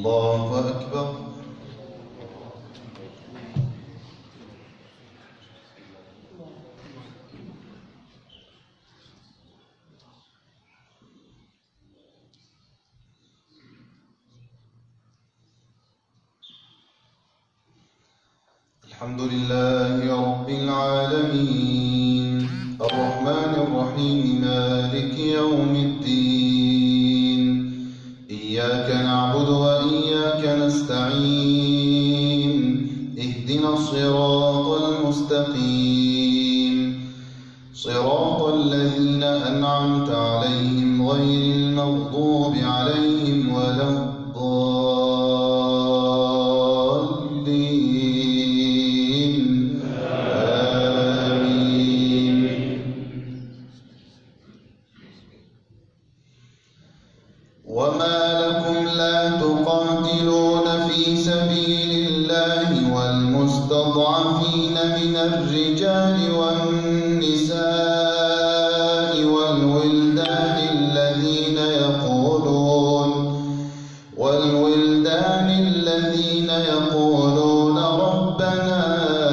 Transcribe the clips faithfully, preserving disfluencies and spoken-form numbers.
الله أكبر. الحمد لله رب العالمين الرحمن الرحيم مالك يوم الدين إياك نعبد وإياك نستعين اهدنا الصراط المستقيم صراط الذين أنعمت عليهم غير المغضوب عليهم ولا الضالين آمين. وما لكم لا تقاتلون في سبيل الله والمستضعفين من الرجال والنساء والولدان الذين يقولون والولدان الذين يقولون ربنا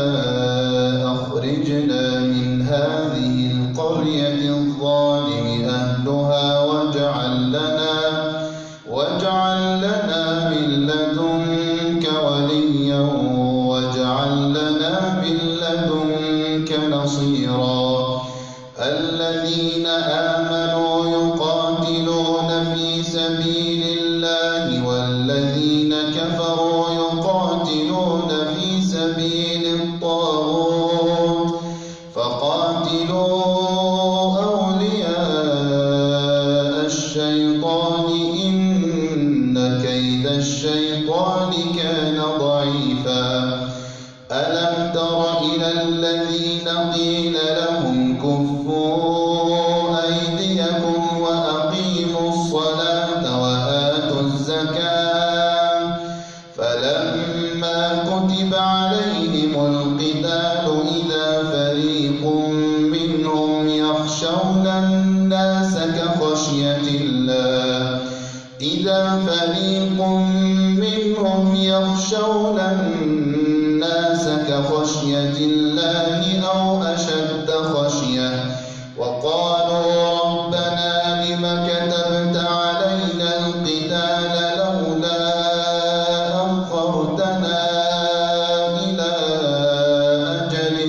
أخرجنا من هذه القرية الظالم أهلها واجعل لنا واجعل لنا من لدنك وليا واجعل لنا من لدنك نصيرا. الذين آمنوا يقاتلون في سبيل الله والذين كفروا يقاتلون في سبيل الطاغوت فقاتلوا أولياء الشيطان إن كيد الشيطان كان ضعيفا. ألم تر إلى الذين قيل لهم كفوا أيديكم وأقيموا الصلاة وآتوا الزكاة فلما كتب عليهم القتال إذا فريق منهم يخشون الناس كخشية الله إذا فريق منهم يخشون الناس كخشية الله أو أشد خشية وقالوا ربنا لم كتبت علينا القتال لولا أخرتنا إلى أجل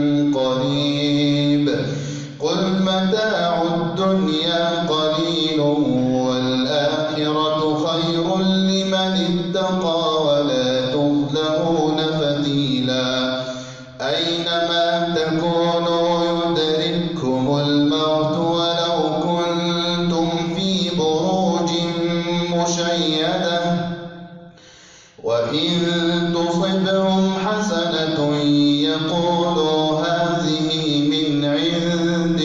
قريب قل متاع الدنيا قليل والآخرة خير لمن اتقى ولا تظلمون فتيلا. أينما تكونوا يدرككم الموت ولو كنتم في بروج مشيدة وإن تصبهم حسنة يقولوا هذه من عند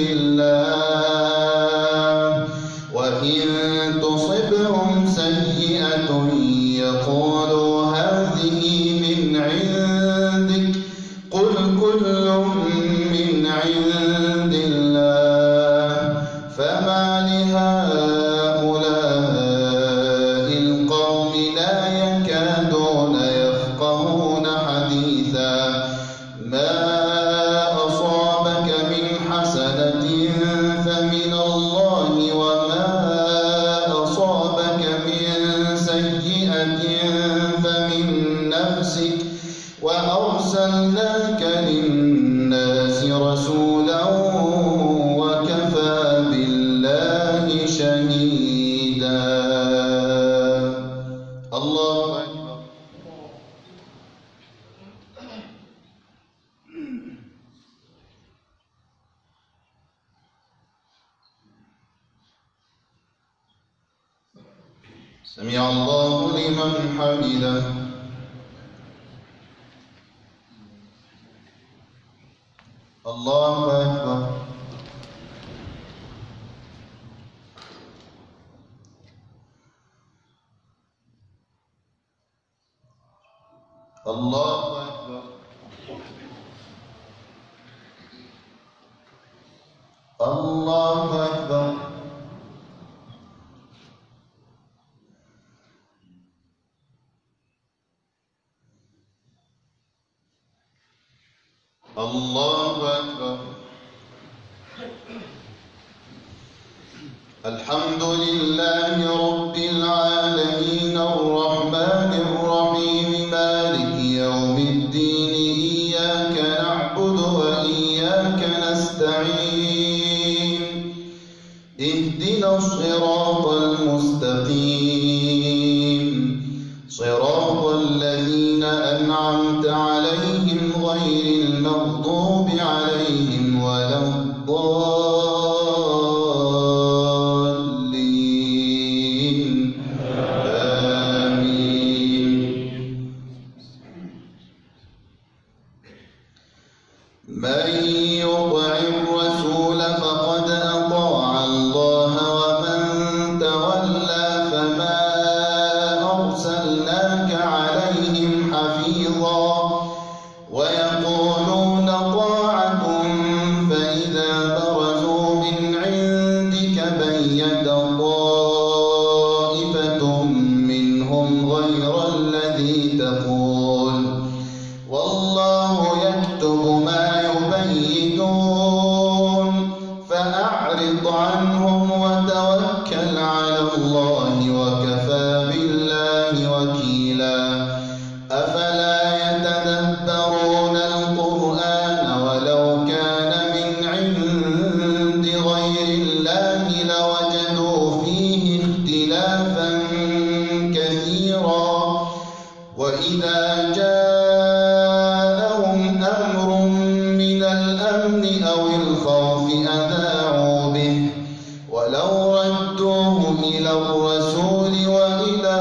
الله وإن تصبهم سيئة يقولوا هذه من عندك قل كل من عند الله فما لهؤلاء القوم لا يكادون يفقهون حديثا. ما أصابك من حسنة فمن الله وما أصابك من سيئة فمن نفسك وأرسلناك للناس رسولا وكفى بالله شهيدا. الله أكبر. سمع الله لمن حمده. الله أكبر. الله أكبر. الله أكبر. الله أكبر. الحمد لله رب العالمين الرحمن الرحيم مالك يوم الدين إياك نعبد وإياك نستعين اهدنا الصراط المستقيم صراط الذين أنعمت عليهم غير المغضوب عليهم ولا الضالين آمين. من يطع الرسول فقد أطاع الله ومن تولى فما أرسلناك عليهم حفيظا ويقولون طاعة فإذا برزوا من عندك بيت طائفة منهم غير الذي تقول والله يكتب ما يبيتون فأعرض عنهم وتوكل على الله وكفى بالله وكيلا. أفلا يتدبرون القرآن ولو كان من عند غير الله لوجدوا فيه اختلافا كثيرا وإذا جاءهم أمر من الأمن أو الخوف أذاعوا به ولو ردوه إلى الرسول وإلى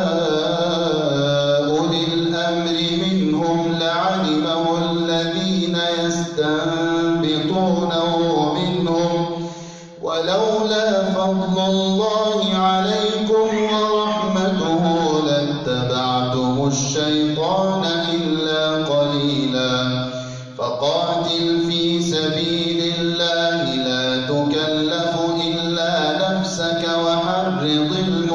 أولي الأمر منهم لعلمه الذين يستنبطونه منهم ولولا فضل الله عليكم ورحمته لاتبعتم الشيطان إلا قليلا. فقاتل في سبيل الله لا تكلف إلا نفسك وحرض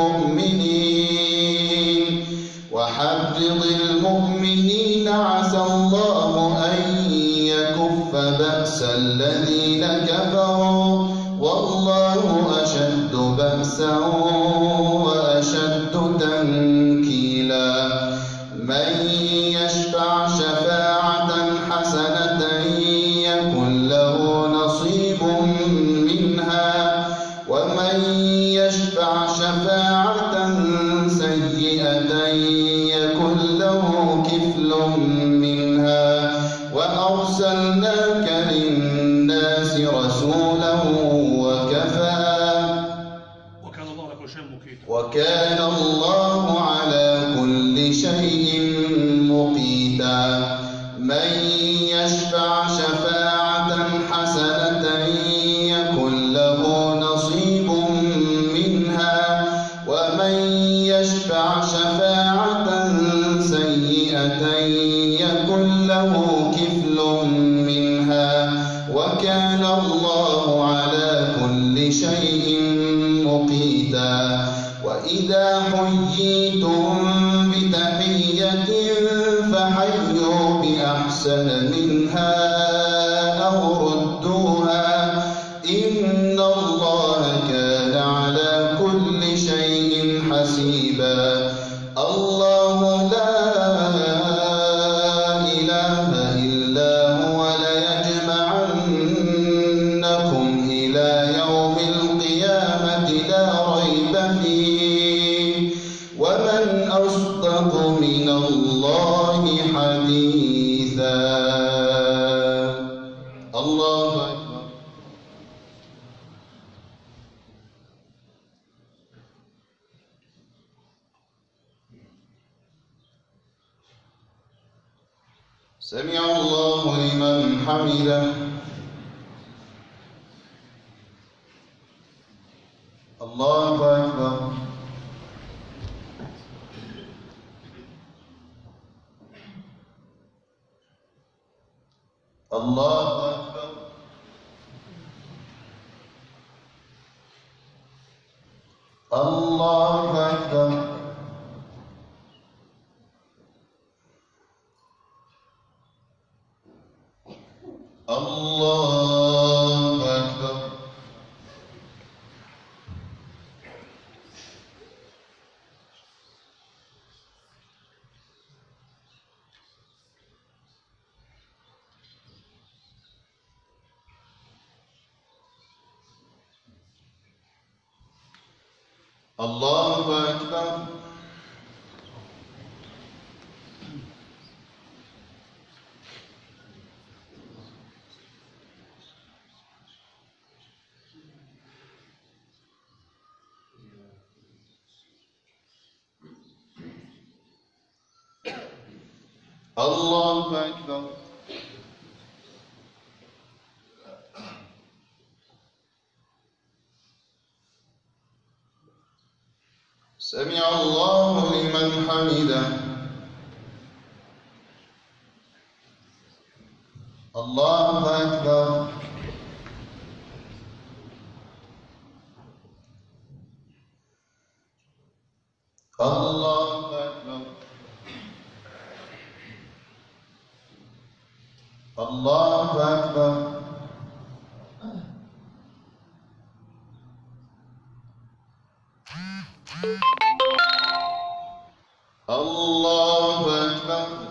المؤمنين وحرض المؤمنين عسى الله أن يكف بأس الذين كفروا والله أشد بأسا وأشد تنكيلا. من يشفع شفاعة حسنة يكن له نصيب منها ومن يشفع شفاعة سيئة يكن له كفل منها. وأرسلناك للناس رسولا وكفى وكان الله على كل شيء مقيتا وكان الله على كل شيء مقيتا. من يشفع شفاعة حسنة يكن له نصيب منها ومن يشفع شفاعة سيئة يكن له كفل منها وكان الله على كل شيء مقيتا. وإذا حييتم بتحية فحيوا بأحسن منها أو ردوها إن الله كان على كل شيء حسيبا. الله لا إله إلا هو ليجمعنكم إلى يوم القيامة لا ريب فيه ومن أصدق من الله حديثا. الله أكبر. سمع الله لمن حمده. الله أكبر. الله أكبر. الله أكبر. الله أكبر. الله أكبر. سمع الله لمن حمده. الله أكبر. الله أكبر. الله أكبر. الله أكبر.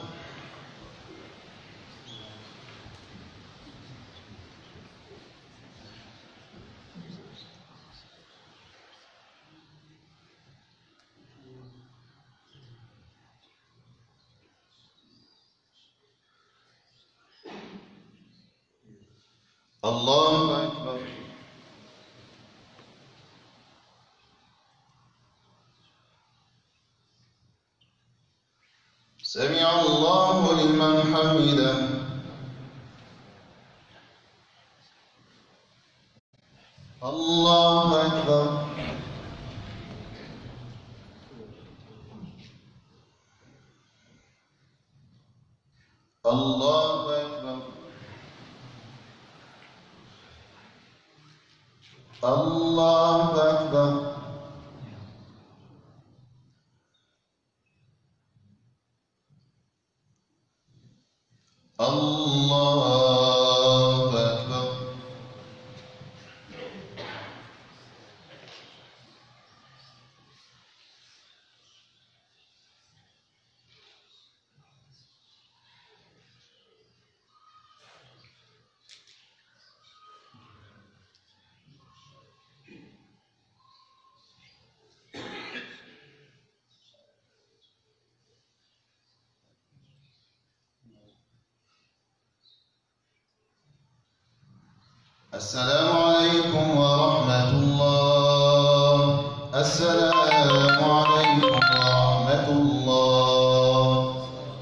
الله أكبر. سمع الله لمن حمده. الله أكبر. الله أكبر. الله أكبر. الله أكبر. السلام عليكم ورحمة الله. السلام عليكم ورحمة الله.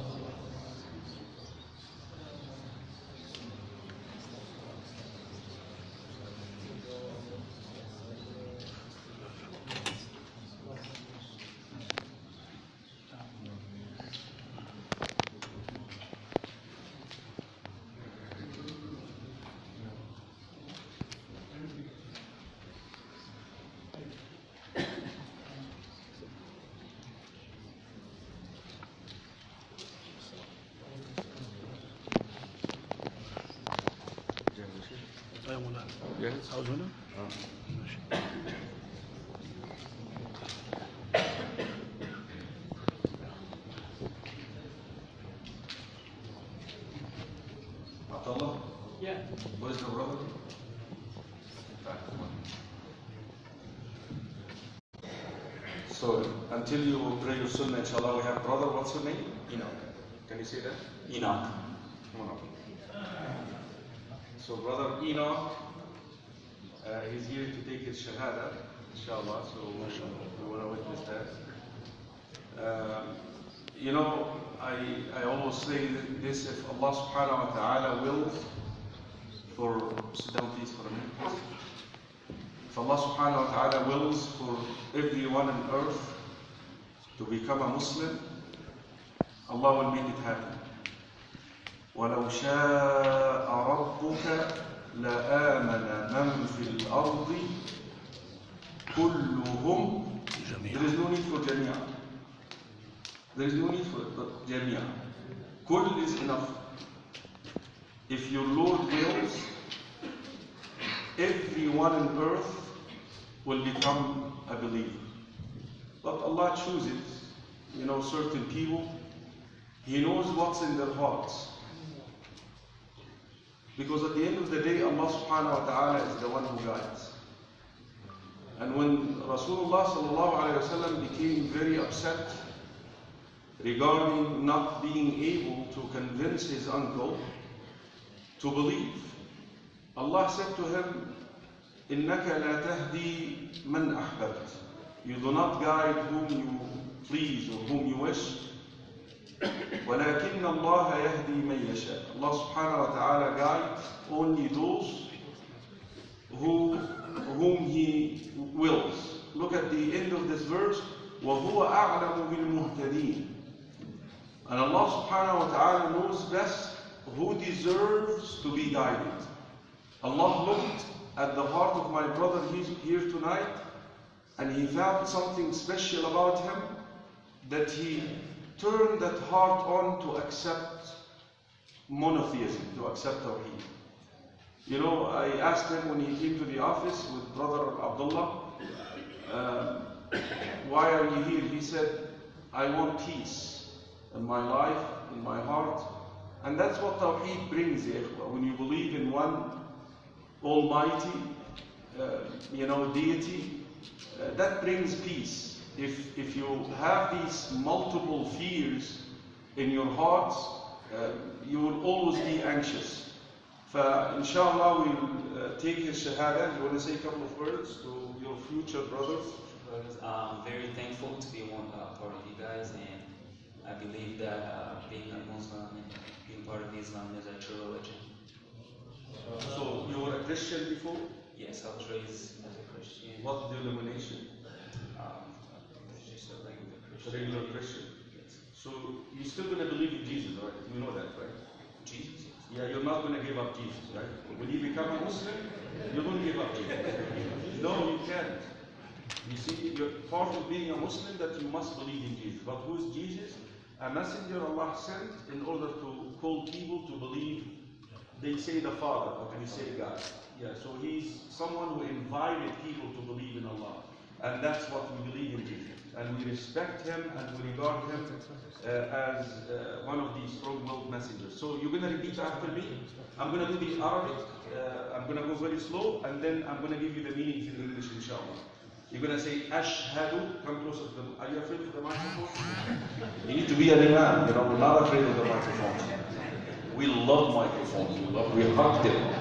جاهز؟ عاوز هنا؟ اه ماشي. عبد الله؟ Yeah. What is the brother? So until you pray your sunnah, inshallah, we have brother. What's your name? Enoch. Can you say that? Enoch. Come on up. So brother Enoch, uh, he's here to take his shahada, inshallah. So we want to witness that. Uh, you know, I I always say this: if Allah Subhanahu wa Taala wills, for sit down please for a minute. If Allah Subhanahu wa Taala wills for everyone on earth to become a Muslim, Allah will make it happen. وَلَوْ شَاءَ رَبُّكَ لَآمَنَ مَنْ فِي الْأَرْضِ كُلُّهُمْ. There is no need for جميع. There is no need for جميع. Kull is enough. If your Lord wills, everyone on earth will become a believer. But Allah chooses, you know, certain people. He knows what's in their hearts. Because at the end of the day, Allah subhanahu wa ta'ala is the one who guides. And when Rasulullah sallallahu alayhi wa sallam became very upset regarding not being able to convince his uncle to believe, Allah said to him, إِنَّكَ لَا تَهْدِي مَنْ أَحْبَبْتَ. You do not guide whom you please or whom you wish. وَلَكِنَّ اللَّهَ يَهْدِي مَنْ يَشَاءُ. Allah subhanahu wa ta'ala guides only those who, whom He wills. Look at the end of this verse. وَهُوَ أَعْلَمُ بِالْمُهْتَدِينَ. And Allah subhanahu wa ta'ala knows best who deserves to be guided. Allah looked at the heart of my brother here tonight, and He found something special about him, that he turned that heart on to accept monotheism, to accept Tawheed. You know, I asked him when he came to the office with brother Abdullah, uh, why are you here? He said, I want peace in my life, in my heart. And that's what Tawheed brings, when you believe in one Almighty, uh, you know, deity, uh, that brings peace. If, if you have these multiple fears in your hearts, uh, you will always be anxious. So, inshallah, we'll uh, take his shahada. You want to say a couple of words to your future brothers? I'm very thankful to be one uh, part of you guys, and I believe that uh, being a Muslim and being part of Islam is a true religion. So, you were a Christian before? Yes, I was raised as a Christian. What denomination? Um, just a regular Christian. Regular Christian. Yes. So, you're still going to believe in Jesus, right? You know that, right? Jesus, yes. Yeah, you're not going to give up Jesus, right? When you become a Muslim, you're going to give up Jesus. No, you can't. You see, you're part of being a Muslim that you must believe in Jesus. But who is Jesus? A messenger Allah sent in order to call people to believe. They say the Father, but we say God. Yeah, so he's someone who invited people to believe in Allah. And that's what we believe in Jesus. And we respect him and we regard him uh, as uh, one of these strong-willed messengers. So you're going to repeat after me. I'm going to do the Arabic. Uh, I'm going to go very slow, and then I'm going to give you the meanings in English, inshallah. You're going to say, Ashhadu. Come closer to the. Are you afraid of the microphone? You need to be an imam. You know, we're not afraid of the microphone. We love microphones. We love. We hug them.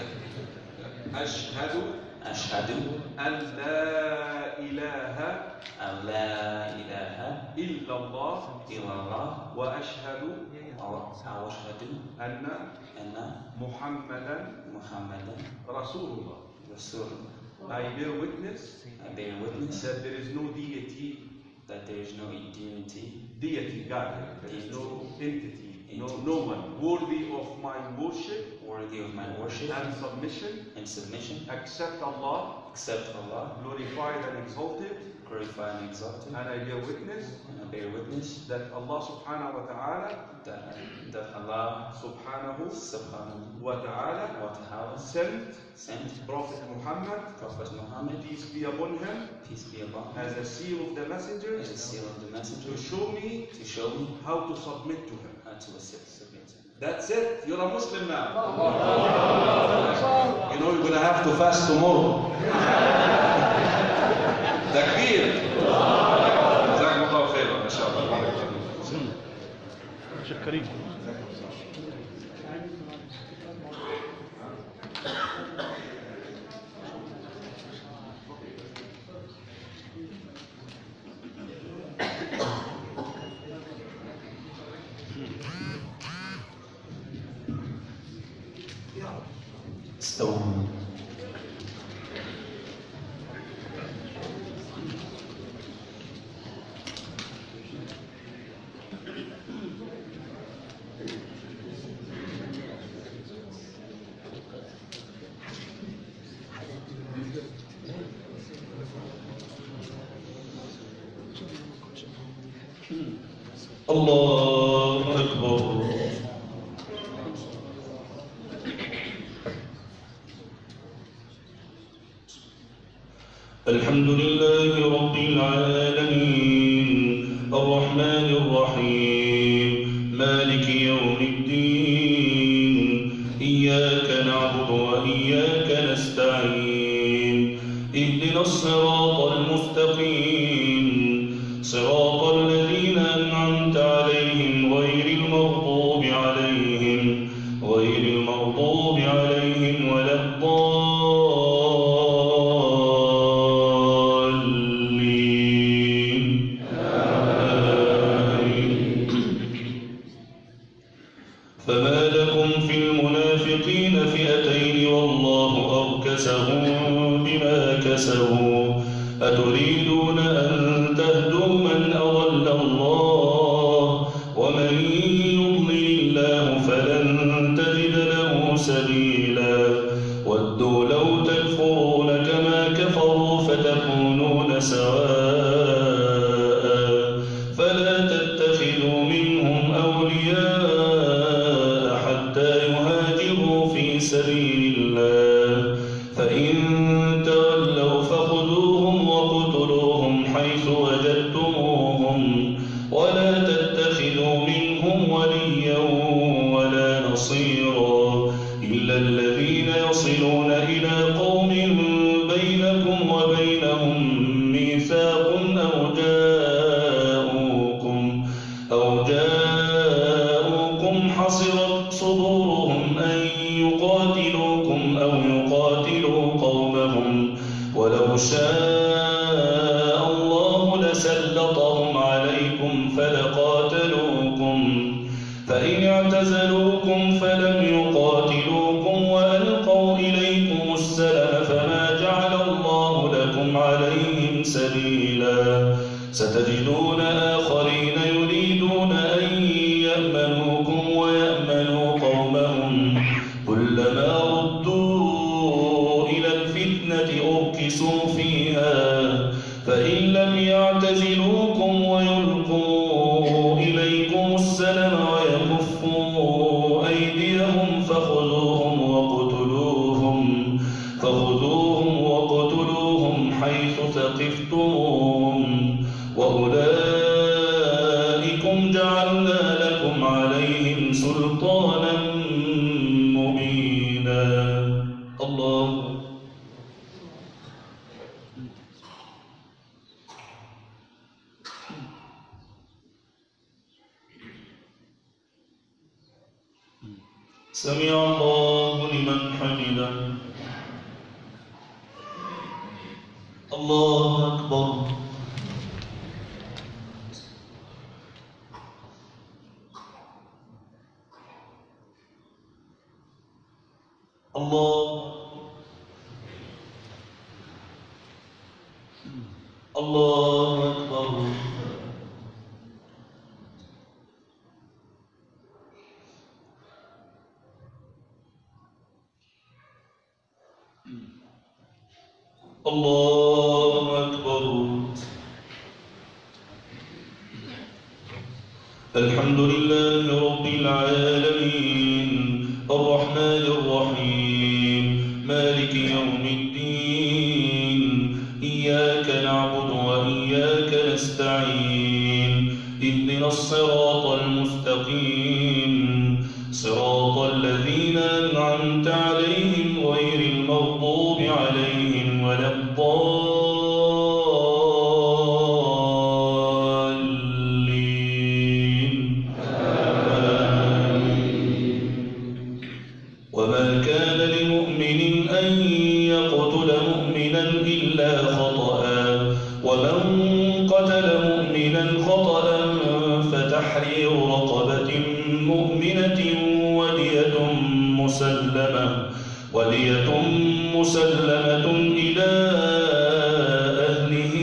Ashhadu. Ashhadu an la ilaha an la ilaha illallah illallah wa ashhadu wa ashhadu anna anna Muhammadan Muhammadan Rasulullah. Rasulullah. I bear witness I bear witness that there is no deity, that there is no deity, deity, God, there is no entity, no, no one worthy of my worship worthy of my worship and submission and submission except Allah, except Allah, glorified and exalted. glorified and exalted. And I bear witness And I bear witness that Allah subhanahu wa ta'ala that, that Allah subhanahu subhanahu wa ta'ala wa ta'ala sent sent Prophet Muhammad, Prophet Muhammad, peace be upon him, peace be upon him, as a seal of the as a messengers, seal of the to messenger, show me to show me how to submit to him. how to assist, submit to him. That's it. You're a Muslim now. You know you're going to have to fast tomorrow. Takbir. جزاكم الله خيرا. ما شاء الله. Shaykh Karim. استووا. الله أكبر. الحمد لله رب العالمين الرحمن الرحيم مالك يوم الدين إياك نعبد وإياك نستعين اهدنا الصراط المستقيم صراط الذين أنعمت عليهم غير المغضوب عليهم غير المغضوب عليهم ولا الضالين آمين. فما لكم في المنافقين فئتين والله أركسهم بما كسبوا أتريدون أن تهدوا من أضل الله ومن يضلل الله فلن تجد له سبيلا ودوا لو تكفرون كما كفروا فتكونون سواء فلا تتخذوا منهم أولياء حتى يهاجروا في سبيل الله فإن تولوا فخذوهم وقتلوهم حيث وجدتموهم ولا تتخذوا منهم وليا ولا نصيرا إلا الذين يصلون إلى قوم بينكم وبينهم ميثاق أو جاءوكم أو جاءوكم حصرت صدورهم أن يقاتلوكم أو يقاتلوا قومهم ولو شاء الله لسلطهم عليكم فلقاتلوكم فإن اعتزلوكم فلم يقاتلوكم وألقوا إليكم السلم فما جعل الله لكم عليهم سبيلا ستجدون آخرين يريدون أن يأمنوكم ويأمنوا قومهم كلما ردوا إلى الفتنة أركسوا فيها فإن لم يعتزلوكم ويلقوا إليكم السلم ويكفوا أيديهم فخذوهم وقتلوهم فخذوهم وقتلوهم حيث ثقفتموهم وأولئكم جعلنا لكم عليهم سلطانا مبينا. الله سمع الله لمن حمده. الله أكبر. الله الله أكبر. الله أكبر. الحمد لله رب العالمين الرحمن الرحيم مالك يوم الدين إياك نعبد وإياك نستعين اهدنا الصراط المستقيم صراط الذين أنعمت عليهم غير المغضوب عليهم ولا الضالين آمين. وما كان لمؤمن أن يقتل مؤمنا إلا خطأ ومن قتل مؤمنا خطأ فتحرير رقبة مؤمنة ودية مسلمة ودية مسلمة إلى أهله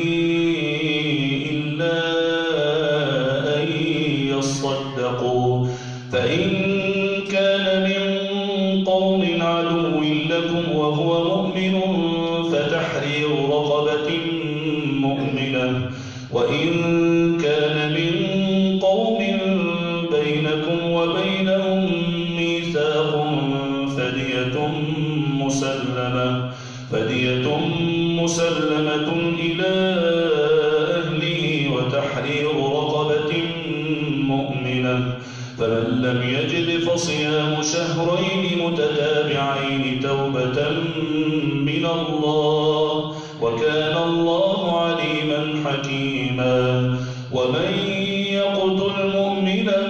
إلا أن يصدقوا فإن كان من قوم عدو لكم وهو مؤمن فتحرير رقبة مؤمنة وإن كان من قوم بينكم وبينهم ميثاق فدية مسلمة فدية مسلمة إلى أهله وتحرير رقبة مؤمنة فمن لم يجد فصيام شهرين متتابعين توبة من الله وكان الله عليما حكيما ومن يقتل مؤمنا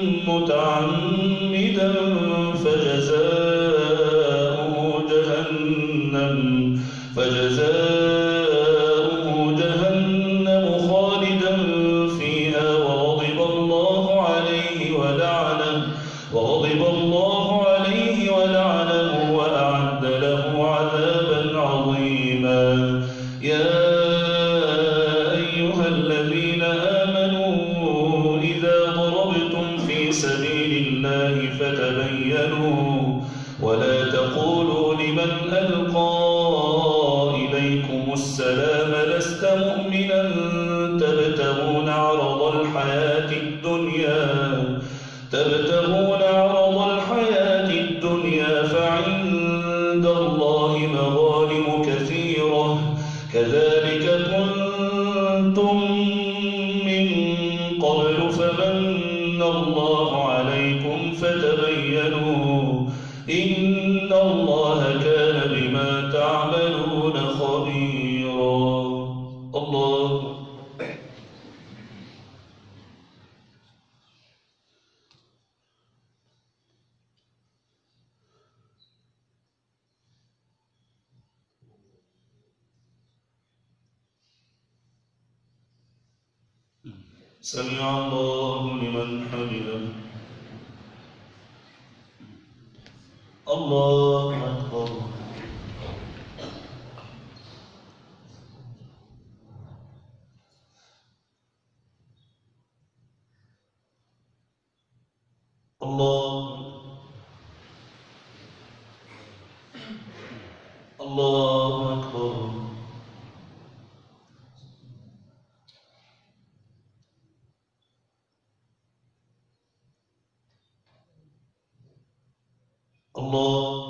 متعمدا فجزاؤه جهنم فجزاؤه جهنم خالدا فيها وغضب الله عليه ولعنه وغضب الله عليه ولعنه وأعد له عذابا عظيما يا أيها الذين آمنوا إذا ضربتم في سبيل الله فتبينوا ولا تقولوا لمن ألقى إليكم السلام لست مؤمنا تبتغون عرض الحياة الدنيا تبتغون عرض الحياة الدنيا فعند الله مغانم كثيرة كذلك كنتم من قبل فمن الله عليكم فتبينوا إن الله كان بما تعملون خبيرا الله سمع الله لمن حمده الله أكبر الله الله أكبر الله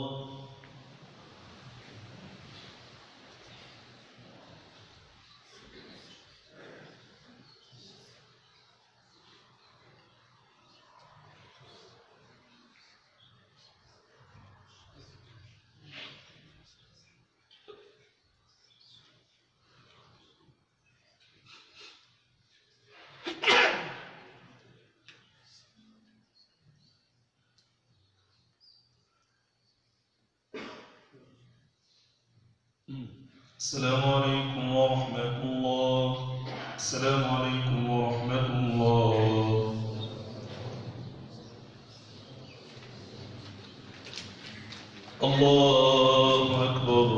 السلام عليكم ورحمة الله السلام عليكم ورحمة الله الله أكبر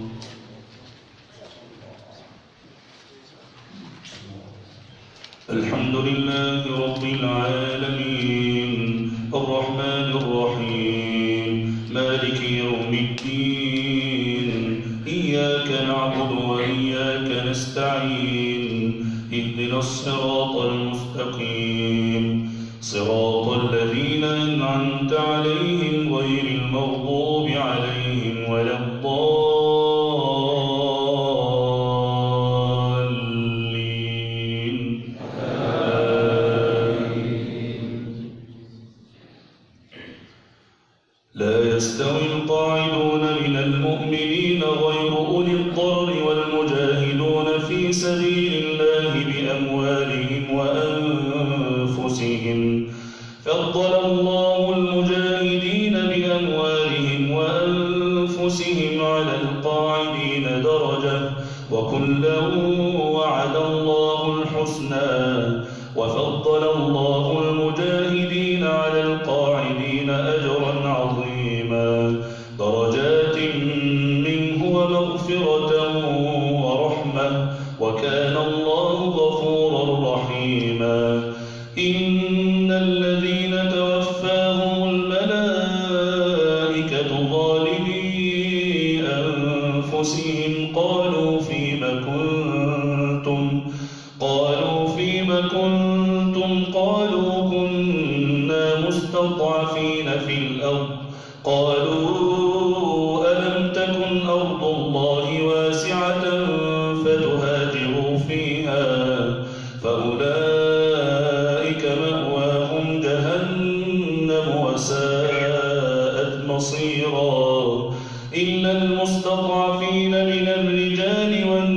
الحمد لله رب العالمين الرحمن الرحيم مالك يوم الدين إياك نعبد وإياك نستعين اهدنا الصراط المستقيم صراط الذين أنعمت عليهم غير المغضوب عليهم ولا الضالين لا يستوي القاعدون من المؤمنين غير أولي الضرر والمجاهدون في سبيل الله بأموالهم وأنفسهم فضل الله المجاهدين بأموالهم وأنفسهم على القاعدين درجة وكلا وعد الله الحسنى وفضل الله المجاهدين على القاعدين أجرا عظيما درجات منه ومغفرة ورحمة وكان الله غفورا رحيما إن الذين توفاهم الملائكة ظالمي أنفسهم قالوا فيم كنتم قالوا فيم كنتم قالوا كنا مستضعفين في الأرض قالوا ألم تكن أرض الله واسعة فتهاجروا فيها فأولئك مأواهم جهنم وساءت مصيرا إلا المستضعفين من الرجال والنساء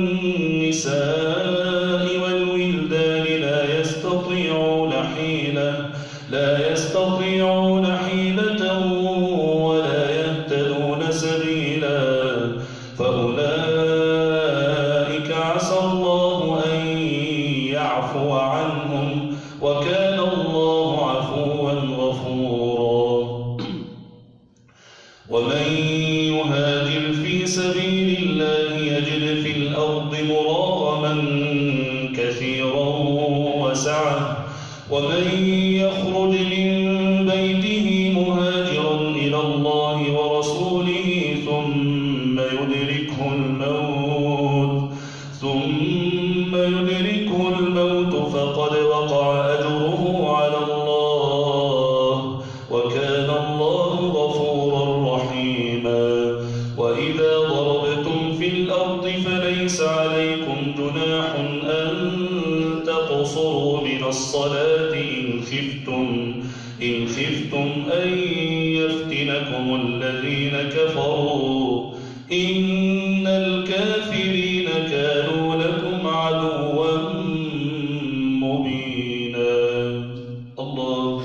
سبيل الله يجد في الأرض مراغما كثيرا وسعة ومن يخرج من بيته مهاجرا إلى الله ورسوله ثم يدركه الموت ثم يدركه الموت فقد وقع أجره على الله وكان الله غفورا رحيما. وإذا ضربتم في الأرض فليس عليكم جناح أن تقصروا من الصلاة إن خفتم إن خفتم أن يفتنكم الذين كفروا إن الكافرين كانوا لكم عدوا مبينا. الله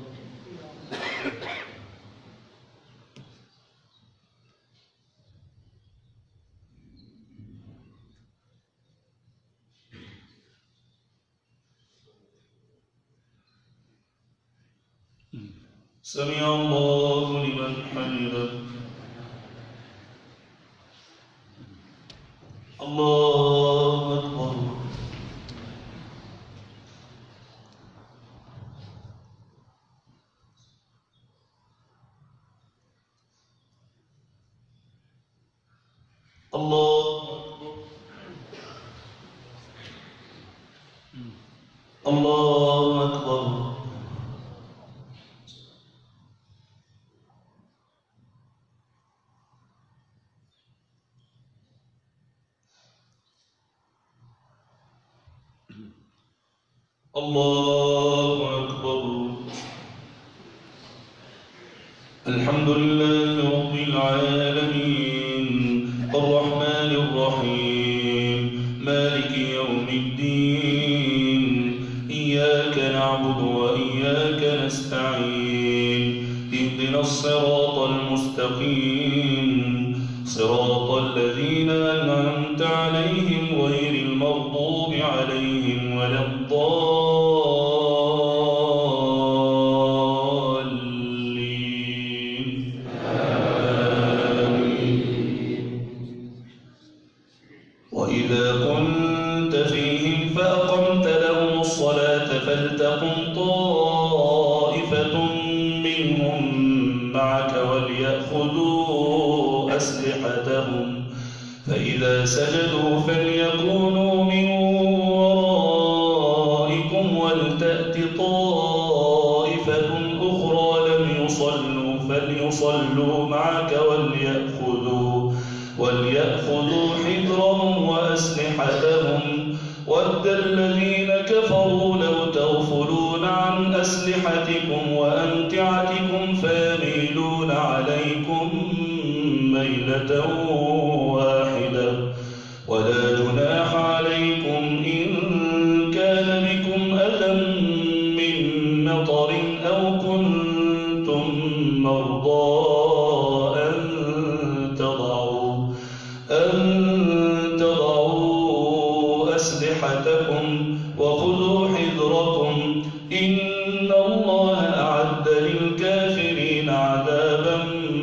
سمع الله لمن حمده. الله أكبر. الله الله أكبر. الله أكبر. الحمد لله رب العالمين الرحمن الرحيم مالك يوم الدين إياك نعبد وإياك نستعين اهدنا الصراط المستقيم صراط الذين أنعمت عليهم غير المغضوب عليهم ولا الضالين. وإذا كنت فيهم فأقمت لهم الصلاة فلتقم طائفة منهم معك وليأخذوا أسلحتهم فإذا سجدوا فليكونوا من ورائكم ولتأت طائفة أخرى لم يصلوا فليصلوا معك وليأخذوا وليأخذوا حذرهم وأسلحتهم ود الذين كفروا لو تغفلون عن أسلحتكم وأمتعتكم فيميلون عليكم ميلة واحدة ولا جناح عليكم إن كان بكم أذى من مطر أو كنتم مرضى أن تضعوا أن تضعوا أسلحتكم وخذوا حذركم إن الله أعد للكافرين عذابا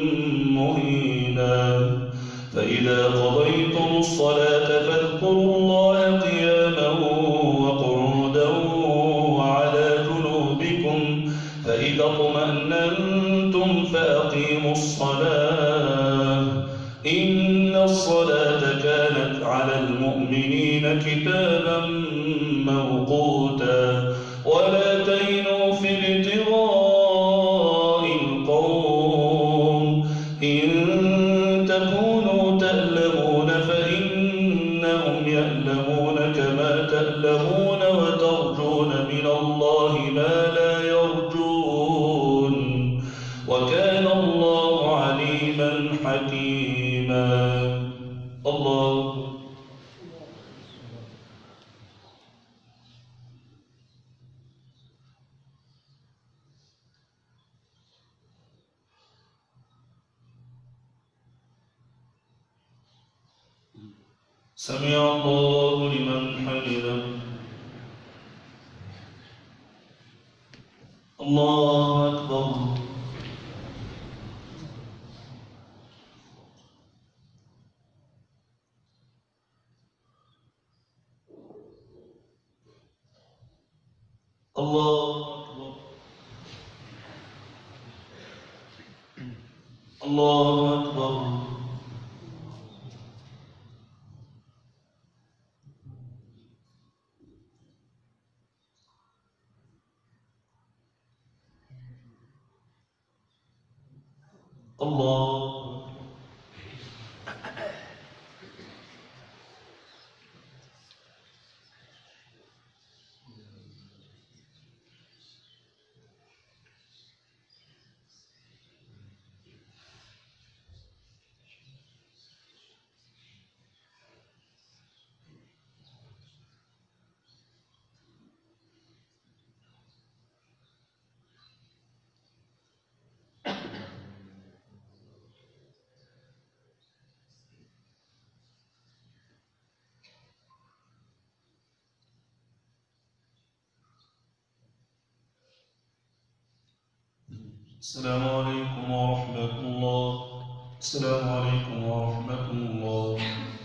مهينا. فإذا قضيتم الصلاة فاذكروا الله قياما وقعودا وعلى جنوبكم فإذا اطمأننتم فأقيموا الصلاة إن الصلاة كانت على المؤمنين كتابا موقوتا. ولا تهنوا في ابتغاء القوم إن تكونوا تألمون فإنهم يألمون كما تألمون وترجون من الله ما لا يرجون وكان الله عليما حكيما. الله سمع الله لمن حمده. الله أكبر. الله أكبر الله أكبر الله السلام عليكم ورحمة الله السلام عليكم ورحمة الله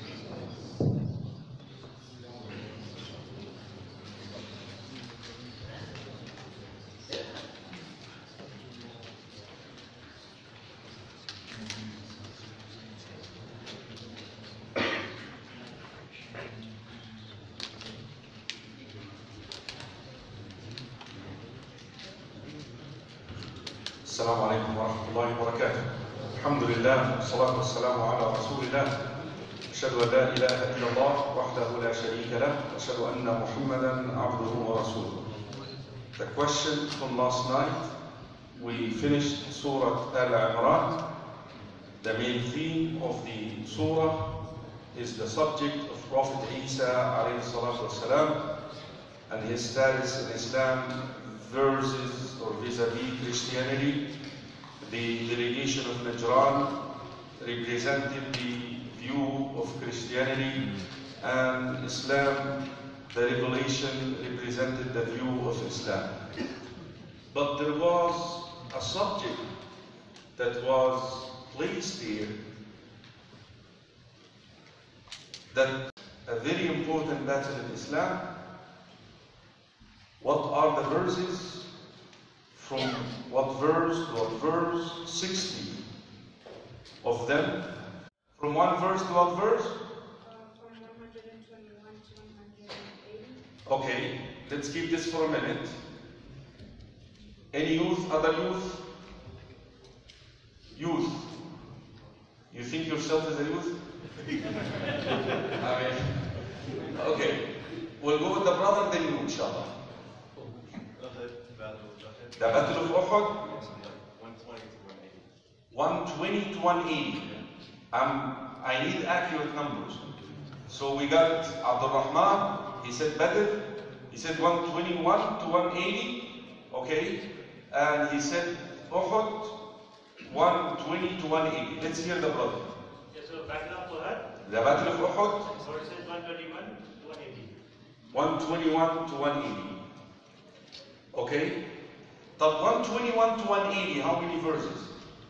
السلام عليكم ورحمة الله وبركاته. الحمد لله والصلاة والسلام على رسول الله. أشهد أن لا إله إلا الله وحده لا شريك له وأشهد أن محمدا عبده ورسوله. The question from last night, we finished Surah Al-Imran. The main theme of the surah is the subject of Prophet Isa alayhi salatu wasalam and his status in Islam versus or vis-a-vis Christianity. The delegation of Najran represented the view of Christianity, and Islam, the revelation, represented the view of Islam. But there was a subject that was placed here that a very important battle in Islam. What are the verses? From what verse to what verse? sixty of them. From one verse to what verse? Uh, from one hundred twenty-one to one hundred eighty. Okay, let's keep this for a minute. Any youth? Other youth? Youth. You think yourself as a youth? I mean, okay. We'll go with the brother, then you, inshallah. The Battle of Uhud? one twenty to one eighty. Um, I need accurate numbers. So we got Abdul Rahman, he said Badr, he said one twenty-one to one eighty, okay? And he said Uhud, one twenty to one eighty. Let's hear the brother. Yes, so Battle of Uhud. The Battle of Uhud? So it says one twenty-one to one eighty. one twenty-one to one eighty. Okay? But one twenty-one to one eighty, how many verses?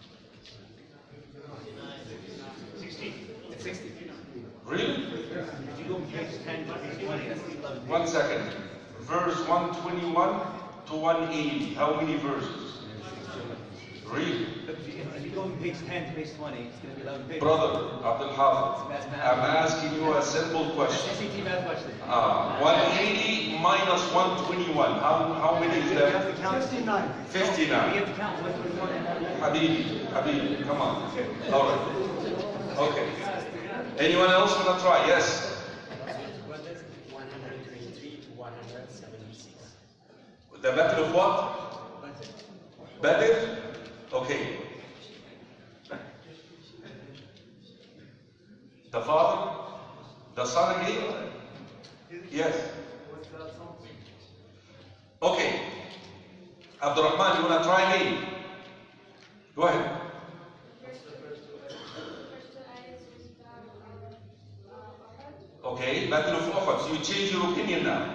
sixty. It's sixty. Really? If you go from page ten to page twenty, that's eleven. One second. Verse one twenty-one to one eighty, how many verses? Really? If you, if you go from page ten to page twenty, it's going to be eleven pages. Brother Abdul Hafiz, I'm asking you a simple question. S A T math question. Uh, one eighty minus one twenty-one, how, how many is You have that? to count. fifty-nine. fifty-nine. You have to count one twenty-one. Habibi, Habibi, come on. All right. Okay. Anyone else want to try? Yes. one hundred twenty-three to one hundred seventy-six. The battle of what? Badr? Okay. The father? The son again? Yes. Okay. Abdurrahman, you want to try again? Go ahead. Okay, Battle of Uhud. So you change your opinion now.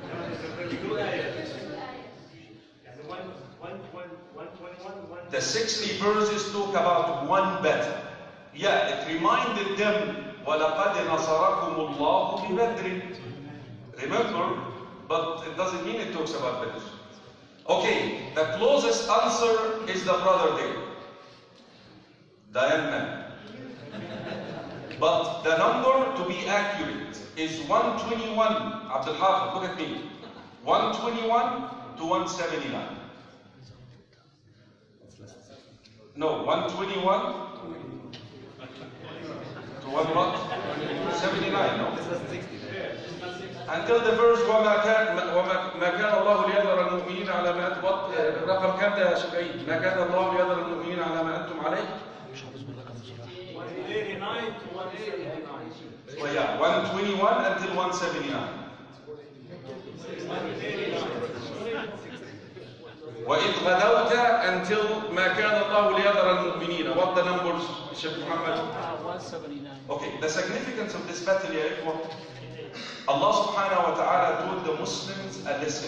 The sixty verses talk about one battle. Yeah, it reminded them, وَلَقَدْ نَصَرَكُمُ اللَّهُ بِبَدْرٍ. Remember, but it doesn't mean it talks about bir. Okay, the closest answer is the brother there. Diana. But the number to be accurate is one twenty-one. Abdul Hafid, look at me. one twenty-one to one seventy-nine. No, one twenty-one to one what? seventy-nine, no? Until the verse وما كان وما كان الله ليذر المؤمنين على ما أنتم what رقم كام ده يا شفعي؟ ما كان الله ليذر المؤمنين على ما أنتم عليه؟ one eighty-nine to one seventy-nine. Well, yeah, one twenty-one until one seventy-nine. وإذ غدوت until ما كان الله ليذر المؤمنين. What the numbers, Shaykh Mohamed? one seventy-nine. Okay, the significance of this battle, ya ikhwa, Allah subhanahu wa ta'ala told the Muslims a lesson.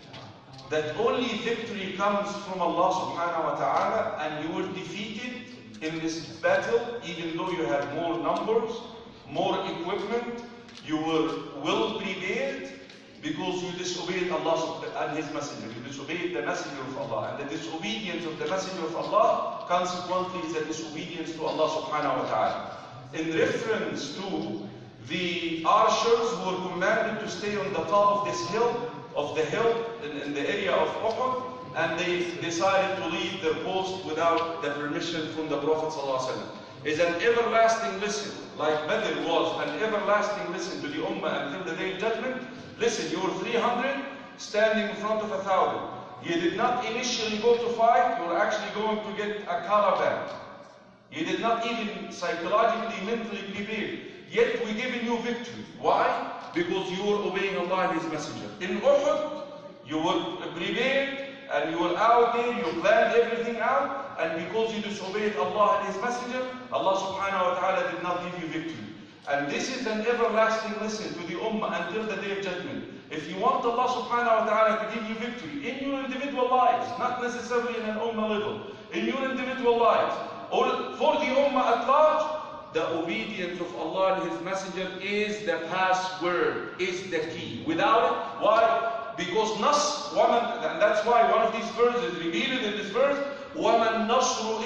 That only victory comes from Allah subhanahu wa ta'ala, and you were defeated in this battle even though you had more numbers, more equipment, you were well prepared, because you disobeyed Allah and His Messenger. You disobeyed the Messenger of Allah. And the disobedience of the Messenger of Allah consequently is a disobedience to Allah subhanahu wa ta'ala. In reference to the archers who were commanded to stay on the top of this hill, of the hill in, in the area of Uhud, and they decided to leave their post without the permission from the Prophet sallallahu alaihi wasallam, is an everlasting lesson, like Badr was an everlasting lesson to the Ummah until the day of judgment. Listen, you were three hundred standing in front of a thousand. You did not initially go to fight, you were actually going to get a caravan. You did not even psychologically, mentally prepare. Yet we given you victory. Why? Because you were obeying Allah and His Messenger. In Uhud, you were prepared and you were out there, you planned everything out, and because you disobeyed Allah and His Messenger, Allah subhanahu wa ta'ala did not give you victory. And this is an everlasting lesson to the Ummah until the day of judgment. If you want Allah subhanahu wa ta'ala to give you victory in your individual lives, not necessarily in an Ummah level, in your individual lives, or for the Ummah at large, the obedience of Allah and His Messenger is the password, is the key. Without it, why? Because Nas, woman, and that's why one of these verses revealed in this verse, وَمَا النَّصْرُ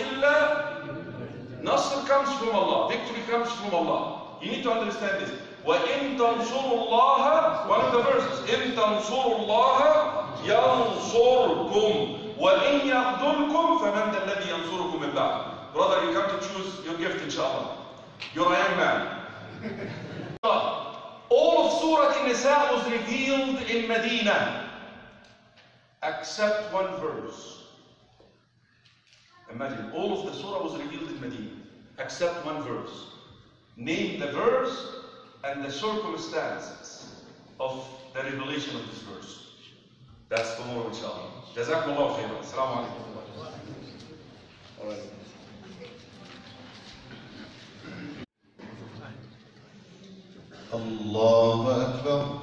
إِلَّا, Nasr comes from Allah, victory comes from Allah. You need to understand this. وَإِن تَنْصُرُوا اللَّهَ, one of the verses, إِن تَنْصُرُوا اللَّهَ يَنْصُرْكُمْ وَإِن يَخْذُلْكُمْ فَمَنْ ذَا الَّذِي يَنْصُرُكُمْ مِنْ بَعْدِهِ. Brother, you come to choose your gift, inshallah. You're a young man. All of Surah An-Nisa was revealed in Medina, except one verse. Imagine, all of the Surah was revealed in Medina, except one verse. Name the verse and the circumstances of the revelation of this verse. That's tomorrow, inshallah. Jazakumullah khairan. Assalamu alaikum. All right. الله أكبر.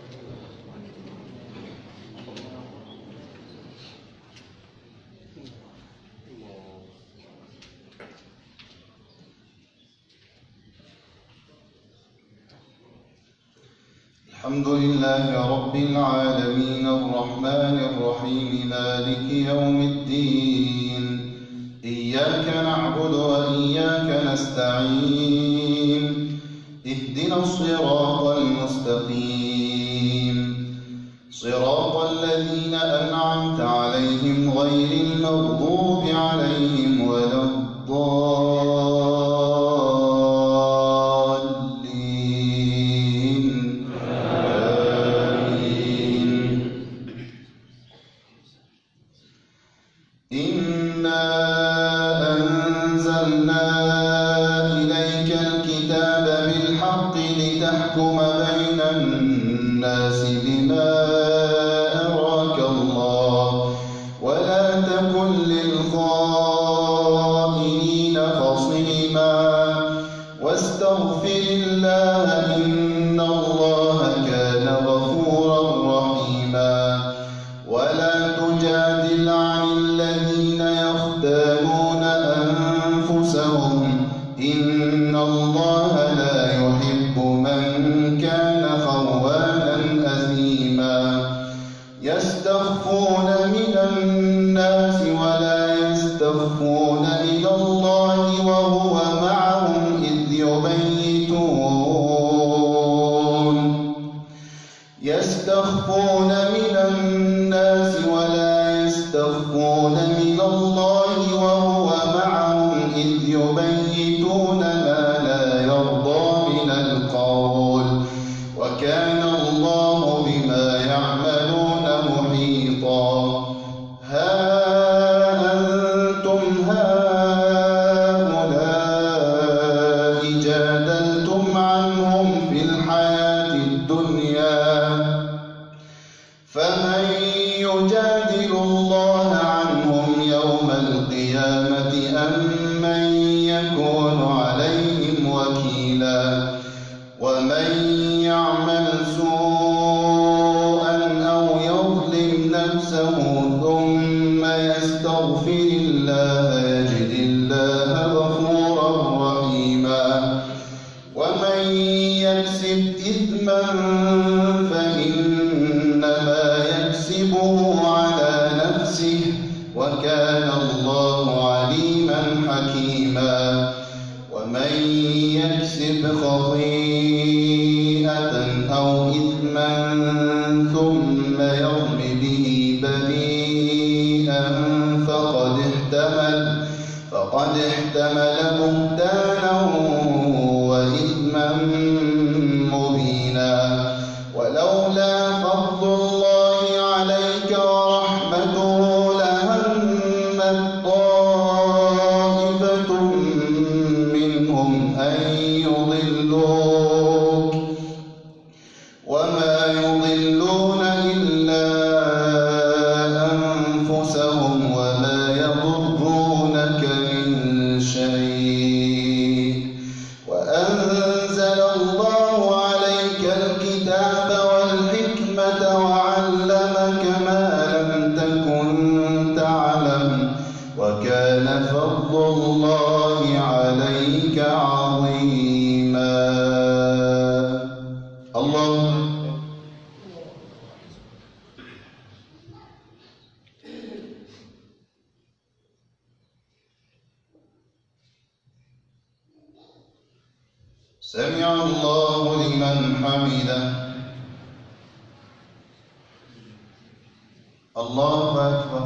الحمد لله رب العالمين الرحمن الرحيم مالك يوم الدين إياك نعبد وإياك نستعين اهدنا الصراط المستقيم صراط الذين أنعمت عليهم غير المغضوب عليهم ولا الضالين آمين. إنا أنزلنا إليك الكتاب بالحق لتحكم بين الناس بما أراك الله ولا تكن للخائنين خصيما واستغفر الله إن الله كان غفورا رحيما ولا تجادل عن الذين يختانون أنفسهم إن الله لا يحب من كان خوانا أثيما يستخفون من الله وهو معهم إذ يبيتون يستخفون من الناس ولا يستخفون من الله وهو معهم إذ يبيتون ما لا يرضى من القول وكان الله بما يعملون محيطا. ها أنتم هؤلاء جادلتم عنهم في الحياة الدنيا فمن يجادل الله عنهم يوم القيامة أم من يكون عليهم وكيلا. ومن يعمل سوءا أو يظلم نفسه ثم يستغفر الله يجد الله غفورا رحيما. ومن يكسب إثما فإنما يكسبه على نفسه وكان الله عليما حكيما. ومن يكسب خطيئة أو إثما ثم يرم به بريئا فقد احتمل فقد احتمل بهتانا وإثما مبينا. ولولا فضل الله عليك ورحمته لهمت طائفة منهم أن يضلوك وما يضلون إلا أنفسهم وما يضرونك من شيء. وأنزل الله عليك الكتاب والحكمة وعلمك ما لم تكن تعلم وكان فضل الله عليك عظيما. الله سمع الله لمن حمده. الله أكبر.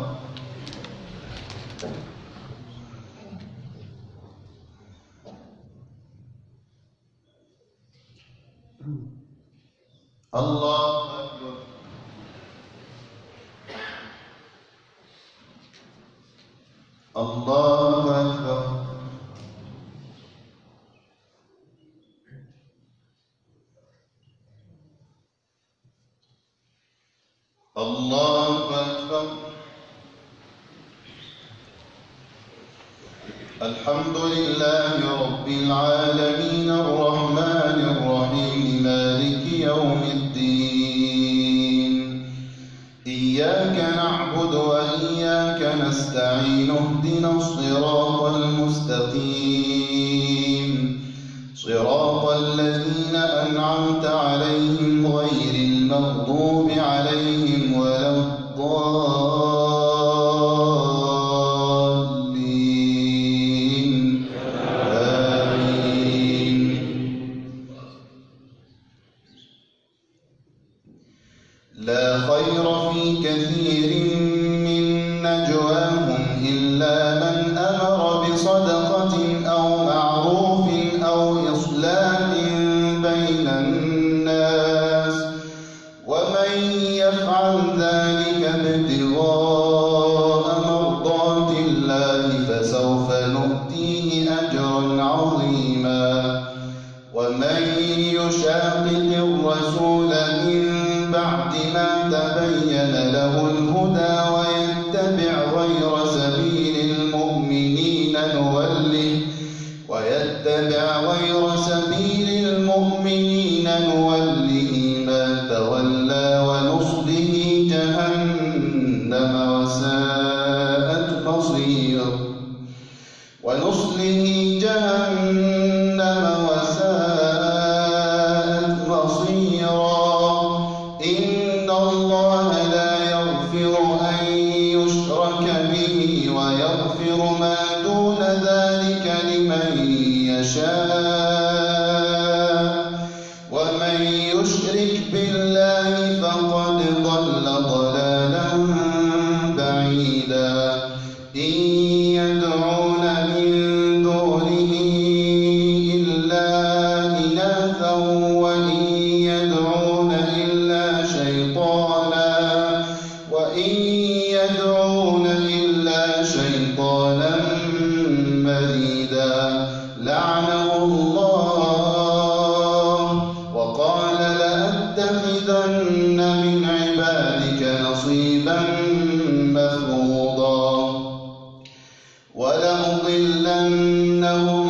الله أكبر. الله أكبر. الله أكبر. الحمد لله رب العالمين الرحمن الرحيم مالك يوم الدين. إياك نعبد وإياك نستعين اهدنا الصراط المستقيم صراط الذين أنعمت عليهم غير المغضوب عليهم ولا الضالين. آمين. لا خير في كثير من نجواهم إلا من أمر بصدقة أو معروف أو إصلاح بين الناس ومن يفعل ذلك ابتغاء مرضات الله فسوف نؤتيه أجرا عظيما. ومن يشاقق الرسول من بعد ما تبين له الهدى ويتبع غير سبيل المؤمنين نوله ويتبع غير سبيل المؤمنين نوله ما تولى ونصله جهنم وساءت مصيرا ونصله جهنم وساءت مصيرا. إن الله لا يغفر أن يشرك به ويغفر ما دون ذلك لمن يشاء ومن يشرك بالله فقد ضل ضلالا بعيدا إن يدعون من دونه إلا إناثا وإن يدعون إلا شيطانا وإن يدعون إلا شيطانا مريدا لعنه الله وقال لأتخذن من عبادك نصيبا مفروضا ولأضلنهم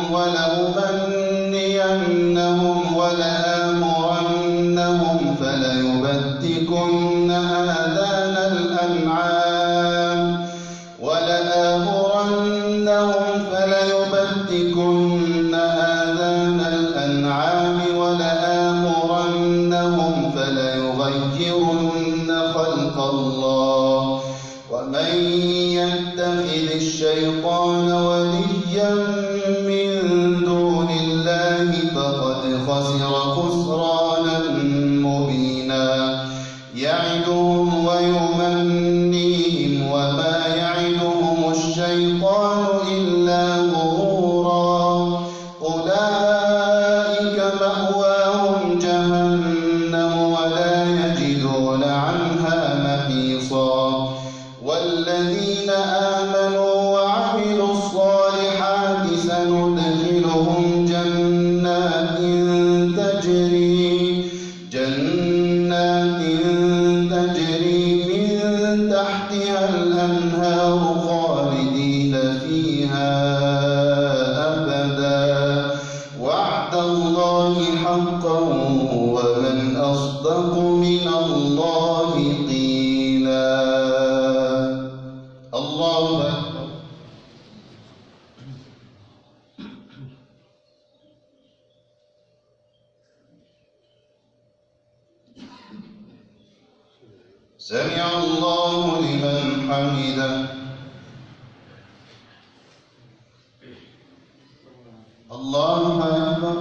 ولأمنينهم ولآمرنهم فليبتكن آذان الأنعام ولآمرنهم فليبتكن آذان الأنعام ولآمرنهم فليغيرن خلق الله ومن يتخذ الشيطان وليا من دون الله فقد خسر خسرانا مبينا يعدهم ويمنيهم وما يعدهم الشيطان إلا غرورا أولئك مأواهم جهنم ولا يجدون عنها محيصا والذين آمنوا وعملوا الصالحات سندخلهم جنات تجري جنات تجري من تحتها الأنهار خالدين فيها أبدا وعد الله حقا ومن أصدق من الله قيلا الله أكبر سمع الله لمن حمده الله أكبر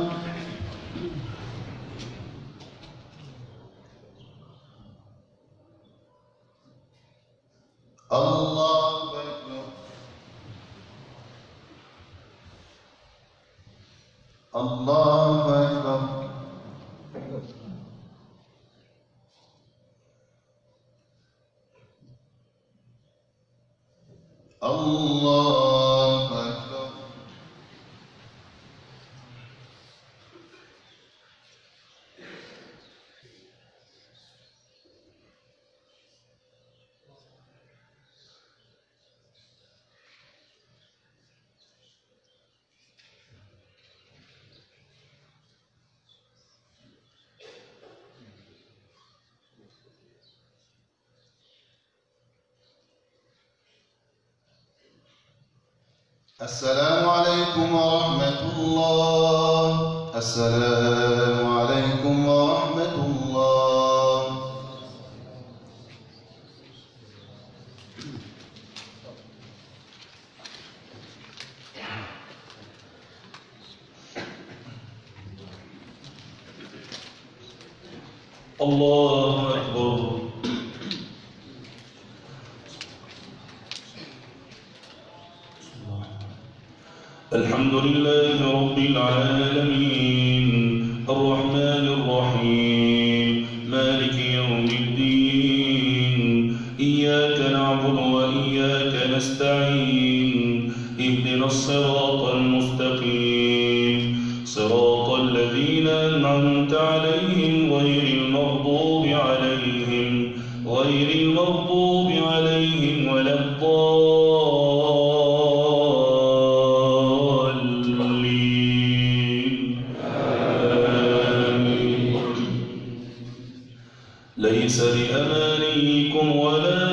الله أكبر الله أكبر الله أكبر السلام عليكم ورحمة الله السلام عليكم ورحمة الله الله أكبر الحمد لله رب العالمين الرحمن الرحيم مالك يوم الدين إياك نعبد وإياك نستعين اهدنا الصراط المستقيم صراط الذين أنعمت عليهم غير المغضوب عليهم غير المغضوب عليهم ولا الضالين آمين ليس بأمانيكم ولا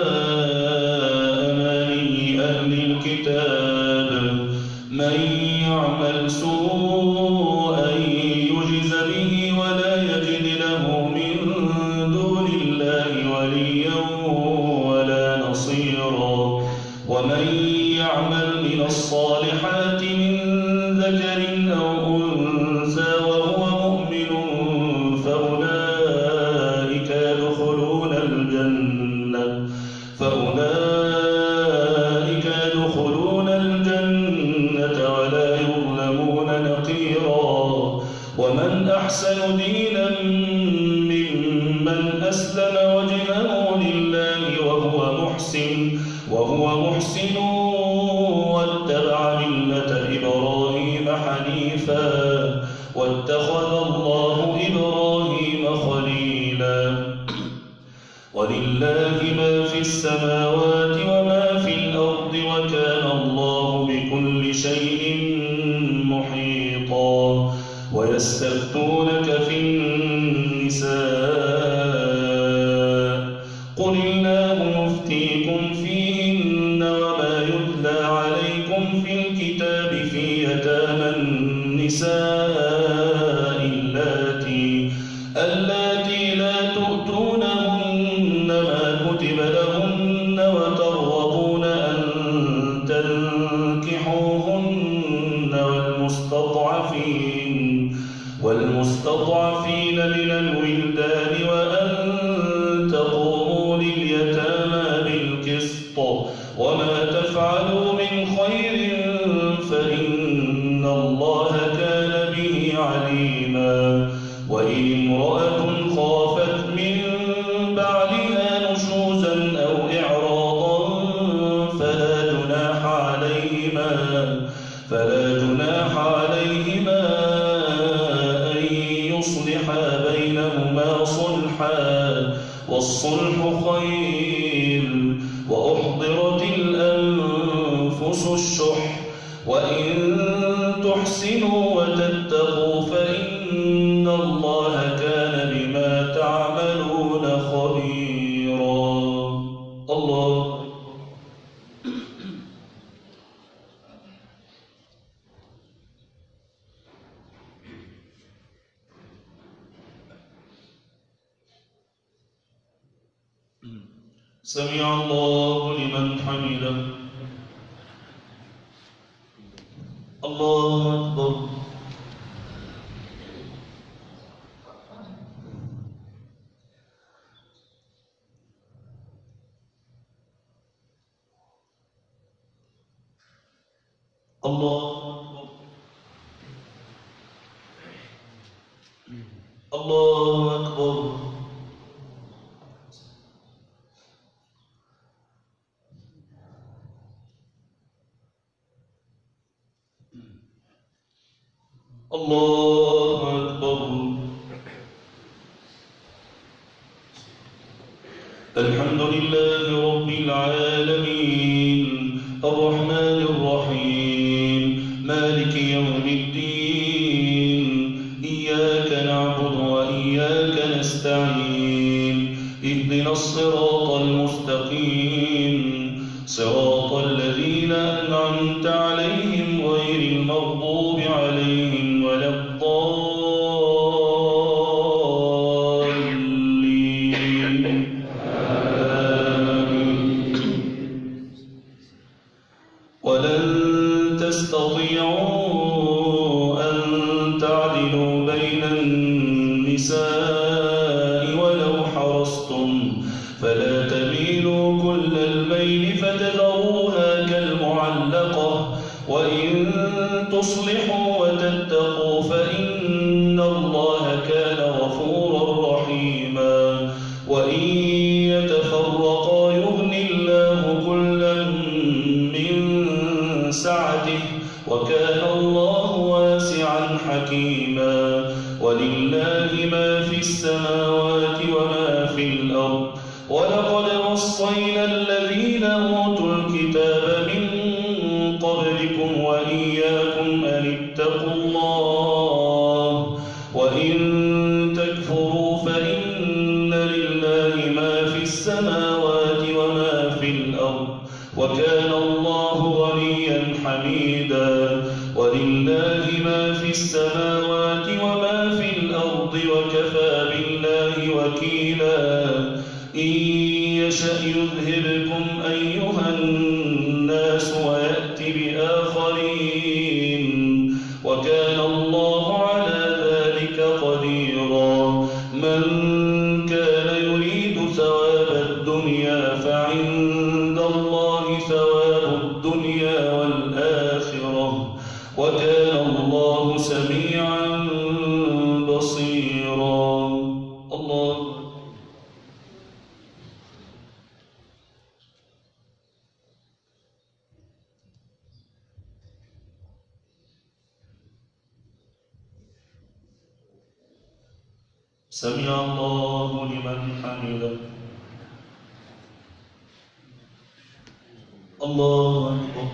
أماني أهل الكتاب من يعمل سوءا يجز به ولا يجد له من دون الله وليا ولا نصيرا ومن يعمل من الصالحات الصالحات من ذكر أو أنثى وهو مؤمن فأولئك يدخلون الجنة فأولئك يدخلون الجنة ولا يظلمون نقيرا ومن أحسن دينا ممن أسلم وجهه لله وهو محسن وهو محسن واتبع ملة إبراهيم حنيفا واتخذ الله إبراهيم خليلا ولله ما في السماوات وما في الأرض وكان الله بكل شيء محيطا ويستفتونك في النساء قل الله يفتيكم فيهن وما يتلى عليكم في الكتاب في يتامى النساء اللاتي اللاتي لا تؤتونهن ما كتب لهن وترغبون أن تنكحوهن والمستضعفين والمستضعفين من الولدان وأن تقوموا لليتامى بالقسط وما تفعلوا من خير فإن الله كان به عليما وإن امرأة خافت من بعلها نشوزا أو إعراضا فلا جناح عليهما فلا جناح عليهما أن يصلحا بينهما صلحا والصلح خير وأحضرت الأنفس الشح وإن تحسنوا وتتقوا فإن الله كان بما تعملون خبيرا الله سمع الله لمن حمده الله أكبر الله أكبر الله أكبر الله أكبر الحمد لله رب العالمين الرحمن الرحيم مالك يوم الدين إياك نعبد وإياك نستعين اهدنا الصراط المستقيم صراط الذين أنعمت عليهم غير المغضوب عليهم ولا الضالين آمين ولن تستطيعوا أن تعدلوا بين النساء ولو حرصتم فلا تميلوا كل الميل فتذروها كالمعلقة وإن تصلحوا وتتقوا فإن الله كان غفورا رحيما وإن يتفرقا يغني الله كلا من سعته وكان الله واسعا حكيما ولله ما في السماوات وما في الأرض ولقد وصينا الذين أوتوا الكتاب من قبلكم وإياكم أن اتقوا الله وإن تكفروا فإن لله ما في السماوات وما في الأرض وكان الله غنيا حميدا ولله ما في السماوات وما في الأرض وكفى بالله وكيلا إن يشأ يذهبكم أيها الناس ويأت بآخرين وكان الله سميعا بصيرا. الله سمع الله لمن حمده. الله أكبر.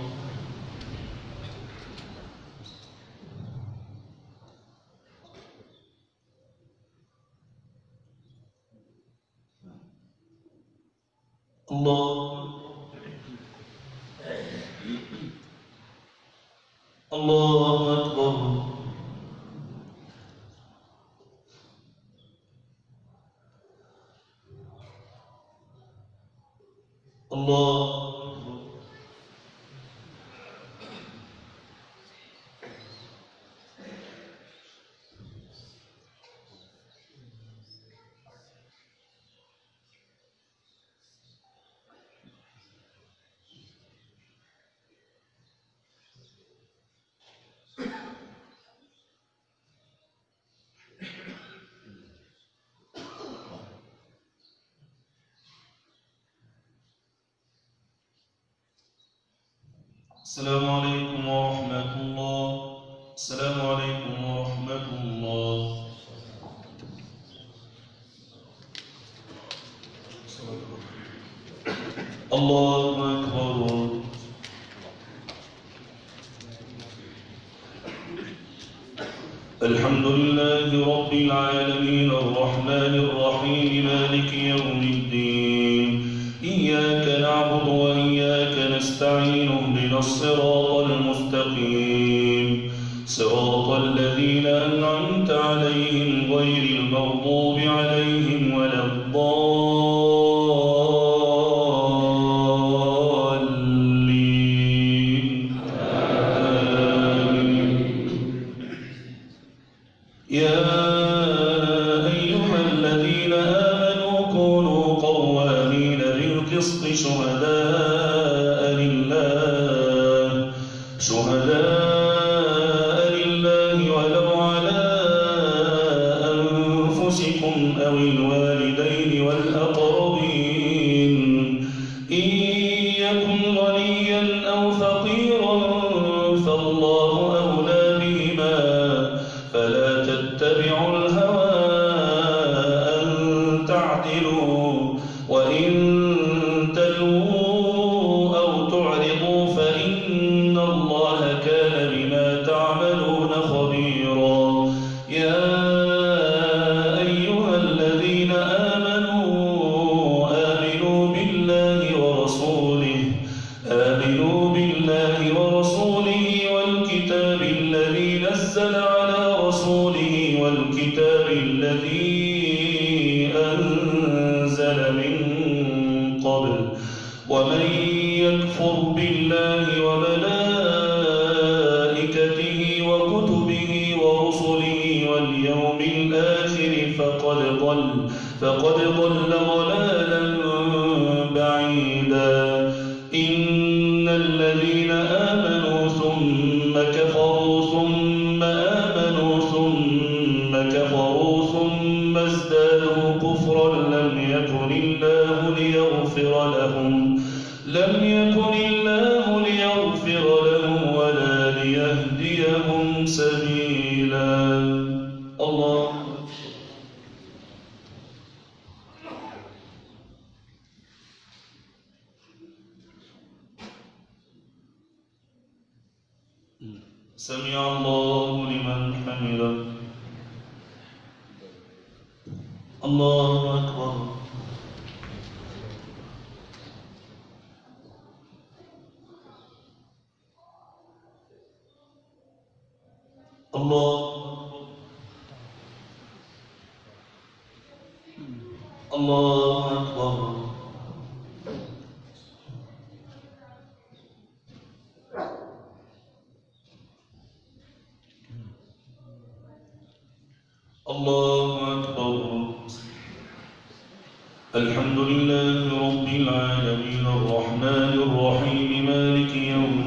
الله الله أكبر. الله السلام عليكم ورحمة الله. السلام عليكم ورحمة الله. الله أكبر. الحمد لله رب العالمين الرحمن الرحيم مالك يوم الدين. إياك نعبد وإياك نستعين اهدنا الصراط المستقيم صراط الذين أنعمت عليهم غير المغضوب عليهم ولا الضالين. آمين. يا أيها الذين آمنوا كونوا قوامين بالقسط شهداء لله شهداء لله ولو على أنفسكم أو الوالدين والأقربين إن يكن غنيا أو فقيرا فالله أولى بهما فلا تتبعوا الهوى أن تعدلوا وإن تلووا أو تعرضوا فإن الله كان بما تعملون خبيرا. يا أيها الذين آمنوا آمنوا بالله ورسوله آمنوا بالله ورسوله والكتاب الذي نزل على رسوله والكتاب الذي أنزل من قبل ومن يكفر بالله وملائكته وكتبه ورسله واليوم الآخر فقد ضل فقد ضل ضلالا بعيدا. إن الذين آمنوا ثم كفروا ثم آمنوا ثم كفروا ثم ازدادوا كفرا لم يكن الله ليغفر لهم لم يكن الله ليغفر لهم ولا ليهديهم سبيلا. الله سمع الله لمن حمده. الله أكبر. الله الله أكبر. الله أكبر. الحمد لله رب العالمين الرحمن الرحيم مالك يوم